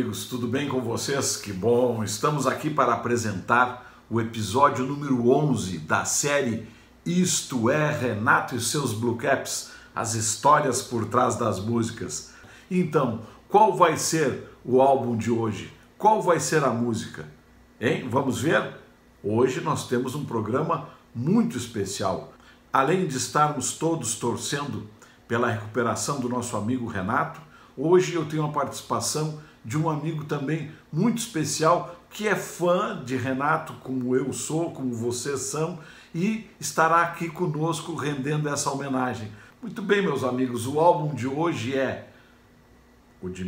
amigos, tudo bem com vocês? Que bom! Estamos aqui para apresentar o episódio número 11 da série Isto é Renato e seus Blue Caps, as histórias por trás das músicas. Então, qual vai ser o álbum de hoje? Qual vai ser a música? Hein? Vamos ver? Hoje nós temos um programa muito especial. Além de estarmos todos torcendo pela recuperação do nosso amigo Renato, hoje eu tenho a participação de um amigo também muito especial que é fã de Renato, como eu sou, como vocês são, e estará aqui conosco rendendo essa homenagem. Muito bem, meus amigos, o álbum de hoje é o de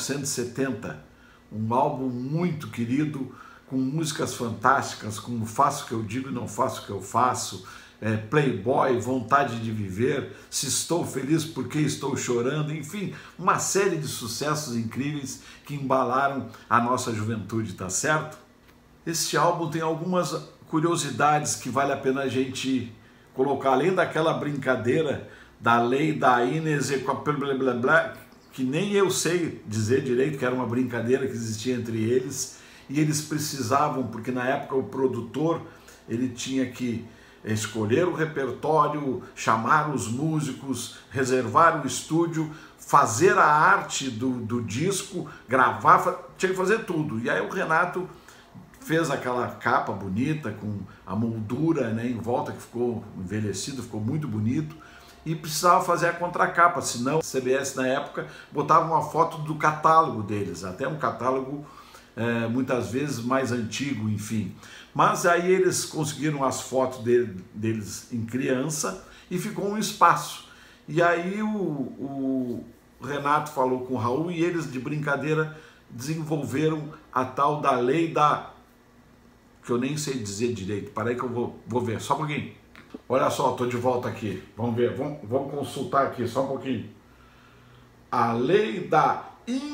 1970, um álbum muito querido, com músicas fantásticas, como Faço o que eu digo e não faço o que eu faço, Playboy, Vontade de Viver, Se Estou Feliz Porque Estou Chorando, enfim, uma série de sucessos incríveis que embalaram a nossa juventude, tá certo? Este álbum tem algumas curiosidades que vale a pena a gente colocar, além daquela brincadeira da lei da inexequabil, blá, blá, blá, que nem eu sei dizer direito, que era uma brincadeira que existia entre eles, e eles precisavam, porque na época o produtor ele tinha que escolher o repertório, chamar os músicos, reservar o estúdio, fazer a arte do disco, gravar, tinha que fazer tudo. E aí o Renato fez aquela capa bonita, com a moldura, né, em volta, que ficou envelhecido, ficou muito bonito, e precisava fazer a contracapa, senão a CBS na época botava uma foto do catálogo deles, até um catálogo muitas vezes mais antigo, enfim. Mas aí eles conseguiram as fotos deles em criança e ficou um espaço. E aí o Renato falou com o Raul e eles, de brincadeira, desenvolveram a tal da lei da... que eu nem sei dizer direito. Peraí que eu vou ver, só um pouquinho. Olha só, estou de volta aqui. Vamos ver, vamos consultar aqui, só um pouquinho. A lei da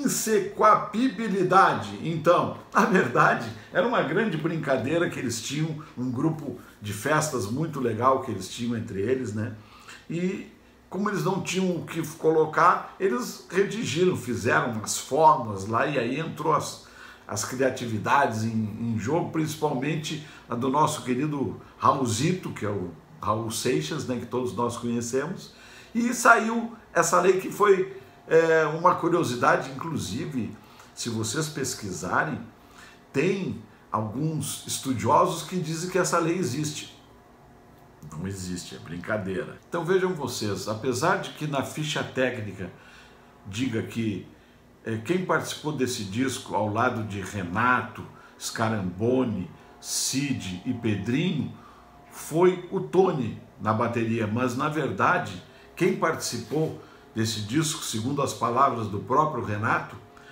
insequabilidade. Então, na verdade, era uma grande brincadeira que eles tinham, um grupo de festas muito legal que eles tinham entre eles, né? E como eles não tinham o que colocar, eles redigiram, fizeram umas fórmulas lá, e aí entrou as criatividades em jogo, principalmente a do nosso querido Raulzito, que é o Raul Seixas, né, que todos nós conhecemos, e saiu essa lei que foi uma curiosidade. Inclusive, se vocês pesquisarem, tem alguns estudiosos que dizem que essa lei existe. Não existe, é brincadeira. Então vejam vocês, apesar de que na ficha técnica diga que quem participou desse disco ao lado de Renato, Scaramboni, Cid e Pedrinho foi o Tony na bateria, mas na verdade quem participou desse disco, segundo as palavras do próprio Renato,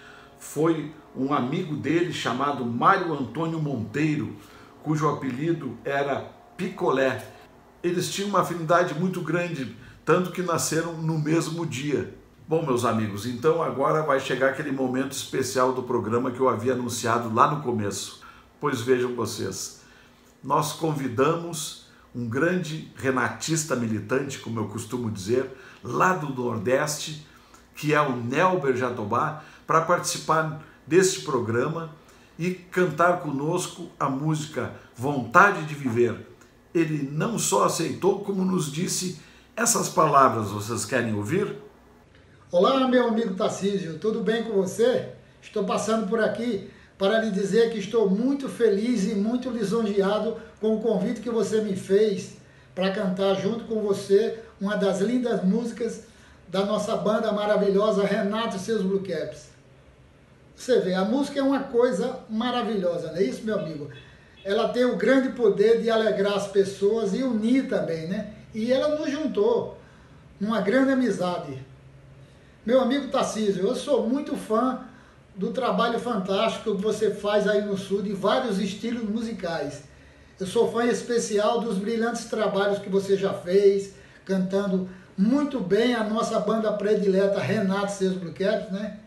foi um amigo dele chamado Mário Antônio Monteiro, cujo apelido era Picolé. Eles tinham uma afinidade muito grande, tanto que nasceram no mesmo dia. Bom, meus amigos, então agora vai chegar aquele momento especial do programa que eu havia anunciado lá no começo. Pois vejam vocês, nós convidamos um grande renatista militante, como eu costumo dizer, lá do Nordeste, que é o Nelber Jatobá, para participar deste programa e cantar conosco a música Vontade de Viver. Ele não só aceitou, como nos disse essas palavras. Vocês querem ouvir? Olá, meu amigo Tarcísio, tudo bem com você? Estou passando por aqui para lhe dizer que estou muito feliz e muito lisonjeado com o convite que você me fez para cantar junto com você uma das lindas músicas da nossa banda maravilhosa Renato e seus Blue Caps. Você vê, a música é uma coisa maravilhosa, não é isso, meu amigo? Ela tem o grande poder de alegrar as pessoas e unir também, né? E ela nos juntou numa grande amizade. Meu amigo Tarcísio, eu sou muito fã do trabalho fantástico que você faz aí no Sul, de vários estilos musicais. Eu sou fã especial dos brilhantes trabalhos que você já fez, cantando muito bem a nossa banda predileta Renato e seus Blue Caps, né?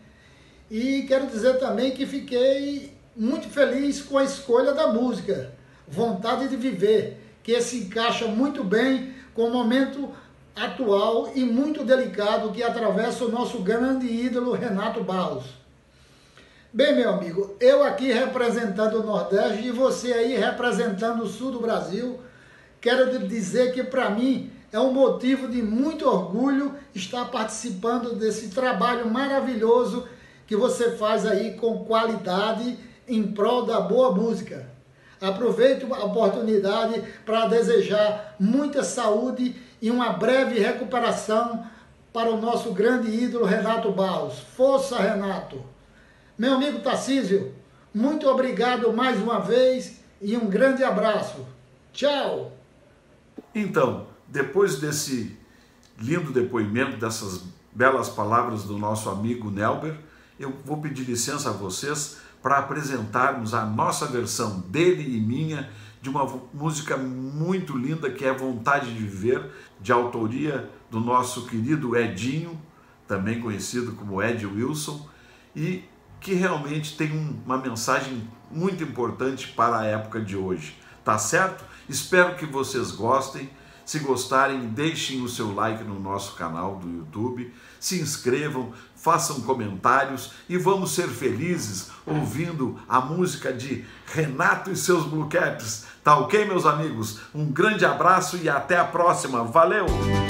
E quero dizer também que fiquei muito feliz com a escolha da música, Vontade de Viver, que se encaixa muito bem com o momento atual e muito delicado que atravessa o nosso grande ídolo Renato Barros. Bem, meu amigo, eu aqui representando o Nordeste e você aí representando o Sul do Brasil, quero lhe dizer que para mim é um motivo de muito orgulho estar participando desse trabalho maravilhoso que você faz aí com qualidade em prol da boa música. Aproveito a oportunidade para desejar muita saúde e uma breve recuperação para o nosso grande ídolo Renato Barros. Força, Renato! Meu amigo Tarcísio, muito obrigado mais uma vez e um grande abraço. Tchau! Então, depois desse lindo depoimento, dessas belas palavras do nosso amigo Nelber, eu vou pedir licença a vocês para apresentarmos a nossa versão dele e minha de uma música muito linda que é Vontade de Viver, de autoria do nosso querido Edinho, também conhecido como Ed Wilson, e que realmente tem uma mensagem muito importante para a época de hoje. Tá certo? Espero que vocês gostem. Se gostarem, deixem o seu like no nosso canal do YouTube, se inscrevam, façam comentários e vamos ser felizes ouvindo a música de Renato e seus Blue Caps. Tá ok, meus amigos? Um grande abraço e até a próxima. Valeu!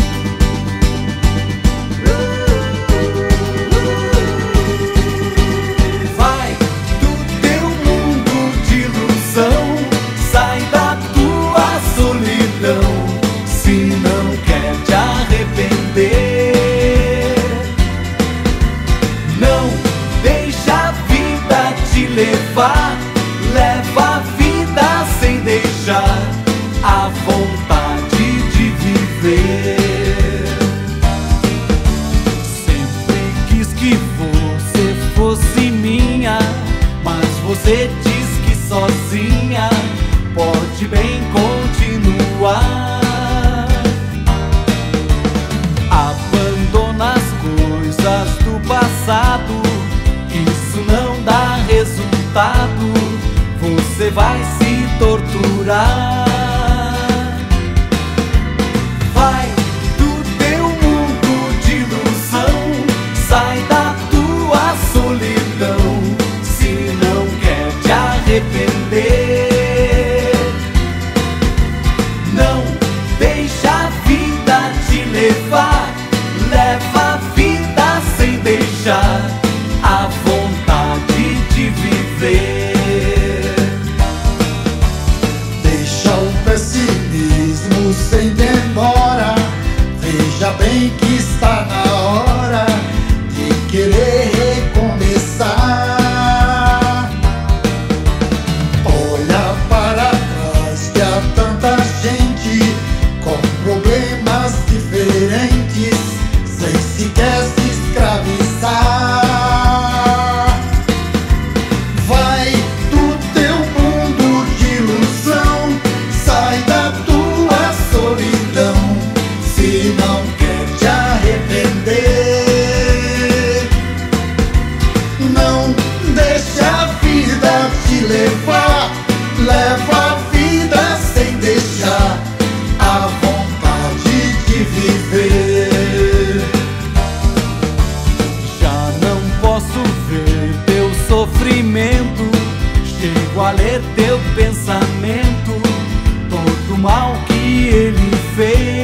Leva a vida sem deixar a vontade de viver. Sempre quis que você fosse minha, mas você diz que sozinha pode bem continuar. Abandona as coisas do passado, isso não dá resultado. Você vai se torturar. Vai do teu mundo de ilusão, sai da tua solidão. Se não quer te arrepender, não deixa a vida te levar. Leva a vida sem deixar a vontade de viver. Deixa o pessimismo sem demora, veja bem que está na hora de querer recomeçar. Olha para trás que há tanta gente com problemas diferentes, sem sequer se escravizar. Leva a vida sem deixar a vontade de viver. Já não posso ver teu sofrimento, chego a ler teu pensamento, todo o mal que ele fez.